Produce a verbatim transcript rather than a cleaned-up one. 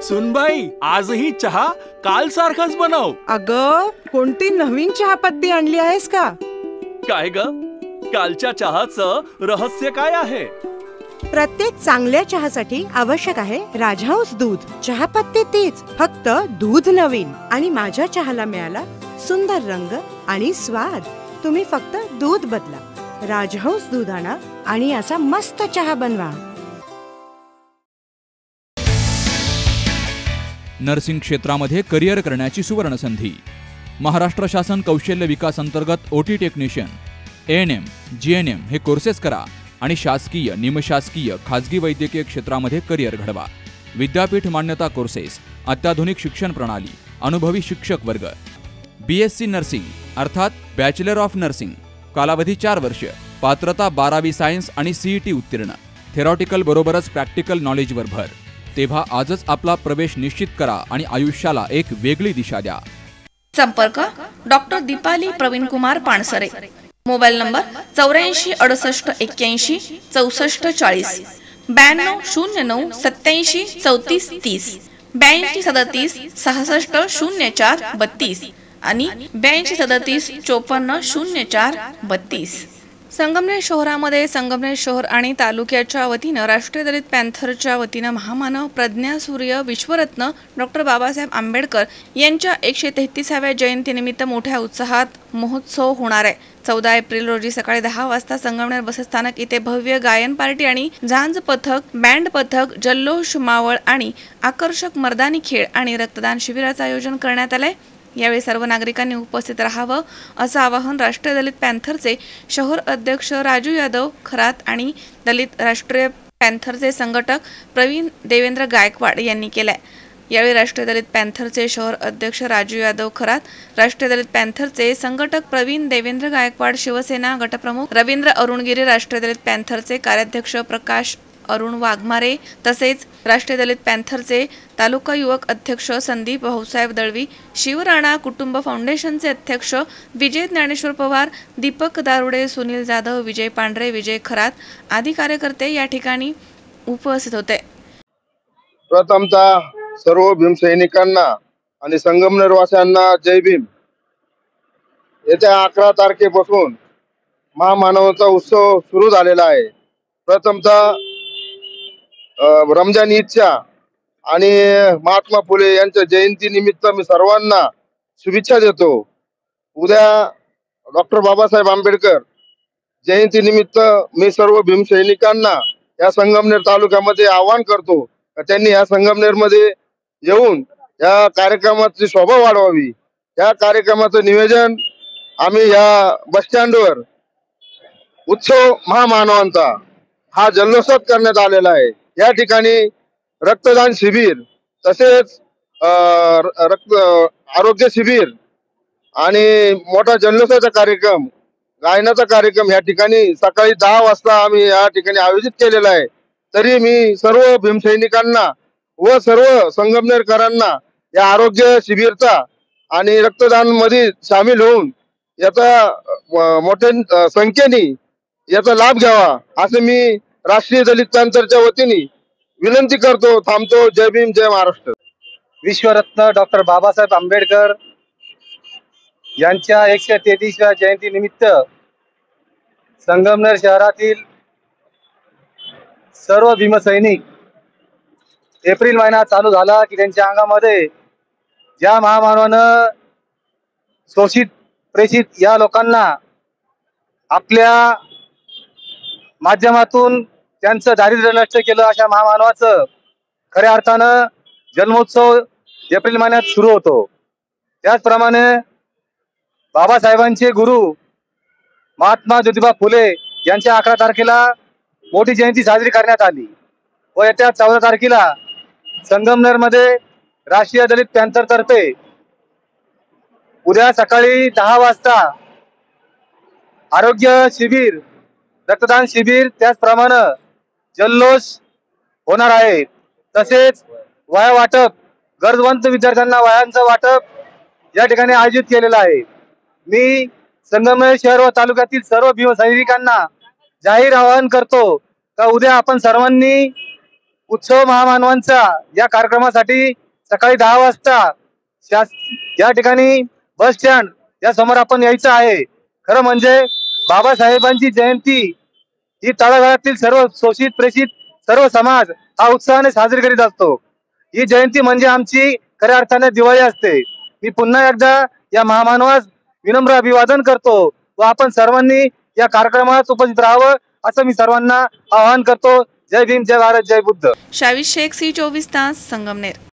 सुनबाई, आजही चहा काल सारखाच बनव. अगं, कोणती नवीन चहापत्ती आणली आहेस का? काय ग, कालच्या चहाचं रहस्य काय आहे? प्रत्येक चांगल्या चहासाठी आवश्यक आहे राजहंस दूध. चहापत्ती तीच, फक्त दूध नवीन. आणि माझ्या चहाला मिळाला सुंदर रंग आणि स्वाद. तुम्ही फक्त दूध बदला, राजहंस दूध आणा आणि असा मस्त चहा बनवा. नर्सिंग क्षेत्रामध्ये करिअर करण्याची सुवर्ण संधी. महाराष्ट्र शासन कौशल्य विकास अंतर्गत OT technician, A N M, G N M हे कोर्सेस करा आणि शासकीय, निमशासकीय, खाजगी वैद्यकीय क्षेत्रामध्ये करिअर घडवा. विद्यापीठ मान्यता कोर्सेस, अत्याधुनिक शिक्षण प्रणाली, अनुभवी शिक्षक वर्ग. बी एस सी नर्सिंग अर्थात बॅचलर ऑफ नर्सिंग, कालावधी चार वर्ष, पात्रता बारावी सायन्स आणि सीईटी उत्तीर्ण. थेरॉटिकल बरोबरच प्रॅक्टिकल नॉलेजवर भर. तेव्हा आजच आपला प्रवेश निश्चित करा आणि आयुष्याला एक वेगळी दिशा द्या. संपर्क doctor Dipali Pravin Kumar Pansare. Mobile number चौऱ्याऐंशी अडुसष्ट एक्क्याऐंशी चौसष्ट चाळीस, ब्याण्णव शून्य नऊ सत्याऐंशी चौतीस तीस, ब्याऐंशी सदतीस सहासष्ट शून्य चार बत्तीस आणि ब्याऐंशी सदतीस चोपन्न शून्य चार बत्तीस. संगमनेर शहरामध्ये संगमनेर शहर आणि तालुक्याच्या वतीनं राष्ट्रीय दलित पॅन्थरच्या वतीनं महामानव प्रज्ञा सूर्य विश्वरत्न डॉक्टर बाबासाहेब आंबेडकर यांच्या एकशे तेहतीसाव्या जयंतीनिमित्त मोठ्या उत्साहात महोत्सव होणार आहे. चौदा एप्रिल रोजी सकाळी दहा वाजता संगमनेर बसस्थानक इथे भव्य गायन पार्टी आणि झांज पथक, बँड पथक, जल्लोष, मावळ आणि आकर्षक मर्दानी खेळ आणि रक्तदान शिबिराचं आयोजन करण्यात आलंय. यावेळी सर्व नागरिकांनी उपस्थित राहावं असं आवाहन राष्ट्रीय दलित पॅन्थरचे शहर अध्यक्ष राजू यादव खरात आणि दलित राष्ट्रीय पॅन्थरचे संघटक प्रवीण देवेंद्र गायकवाड यांनी केलंय. यावेळी राष्ट्रीय दलित पॅन्थरचे शहर अध्यक्ष राजू यादव खरात, राष्ट्रीय दलित पॅन्थरचे संघटक प्रवीण देवेंद्र गायकवाड, शिवसेना गटप्रमुख रवींद्र अरुणगिरी, राष्ट्रीय दलित पॅन्थरचे कार्याध्यक्ष प्रकाश अरुण वाघमारे तसेच राष्ट्रीय दलित पॅन्थरचे तालुका युवक अध्यक्ष संदीप भाऊसाहेब दळवी, शिवराणा कुटुंब फाउंडेशनचे अध्यक्ष विजय ज्ञानेश्वर पवार, दीपक दारुडे, सुनील जाधव, विजय पांढरे, विजय खरात आदी कार्यकर्ते या ठिकाणी उपस्थित होते. प्रथमतः सर्व भीमसैनिकांना आणि संगमनेर वासियांना जय भीम. येत्या अकरा तारखेपासून महामानवता उत्सव सुरू झालेला आहे. प्रथमतः रमजान ईदच्या आणि महात्मा फुले यांच्या जयंती निमित्त मी सर्वांना शुभेच्छा देतो. उद्या डॉक्टर बाबासाहेब आंबेडकर जयंती निमित्त मी सर्व भीमसैनिकांना या संगमनेर तालुक्यामध्ये आवाहन करतो त्यांनी या संगमनेर मध्ये येऊन या कार्यक्रमाची शोभा वाढवावी. या कार्यक्रमाचं नियोजन आम्ही या बस स्टँडवर उत्सव महामानवांचा हा जल्लोषात करण्यात आलेला आहे. या ठिकाणी रक्तदान शिबिर तसेच रक्त आरोग्य शिबिर आणि मोठा जल्लोषाचा कार्यक्रम, गायनाचा कार्यक्रम या ठिकाणी सकाळी दहा वाजता आम्ही या ठिकाणी आयोजित केलेला आहे. तरी मी सर्व भीमसैनिकांना व सर्व संगमनेरकरांना या आरोग्य शिबिरचा आणि रक्तदान मध्ये सामील होऊन याचा मोठ्या संख्येने याचा लाभ घ्यावा असं मी राष्ट्रीय दलित पॅन्थरच्या वतीने विनंती करतो. थांबतो. जय भीम, जय महाराष्ट्र. विश्वरत्न डॉक्टर बाबासाहेब आंबेडकर यांच्या एकशे तेहतीसव्या जयंती निमित्त संगमनेर शहरातील सर्व भीमसैनिक एप्रिल महिना चालू झाला की त्यांच्या अंगामध्ये ज्या महामानवानं शोषित प्रेषित या लोकांना आपल्या माध्यमातून त्यांचं दारिद्र्य नष्ट केलं अशा महामानवाचं खऱ्या अर्थानं जन्मोत्सव एप्रिल महिन्यात सुरू होतो. त्याचप्रमाणे बाबासाहेबांचे गुरु महात्मा ज्योतिबा फुले यांच्या अकरा तारखेला मोठी जयंती साजरी करण्यात आली व येत्या चौदा तारखेला संगमनेरमध्ये राष्ट्रीय दलित पॅन्थर तर्फे उद्या सकाळी दहा वाजता आरोग्य शिबिर, रक्तदान शिबिर, त्याचप्रमाणे जल्लोष होणार आहे. तसेच वया वाटप, गरजवंत विद्यार्थ्यांना वयांचं वाटप या ठिकाणी आयोजित केलेलं आहे. मी संगमनेर शहर व तालुक्यातील सर्व भीमसैनिकांना जाहीर आवाहन करतो का उद्या आपण सर्वांनी उत्सव महामानवांचा या कार्यक्रमासाठी सकाळी दहा वाजता शास या ठिकाणी बस स्टँड या समोर आपण यायचं आहे. खरं म्हणजे बाबासाहेबांची जयंती ही तळागाळातील सर्व शोषित प्रेषित सर्व समाज हा उत्साहाने साजरी करीत असतो. ही जयंती म्हणजे आमची खऱ्या अर्थाने दिवाळी असते. मी पुन्हा एकदा या महामानवास विनम्र अभिवादन करतो व आपण सर्वांनी या कार्यक्रमात उपस्थित राहावं असं मी सर्वांना आवाहन करतो. जय भीम, जय भारत, जय बुद्ध. शावीर शेख, सी चोवीस तास, संगमनेर.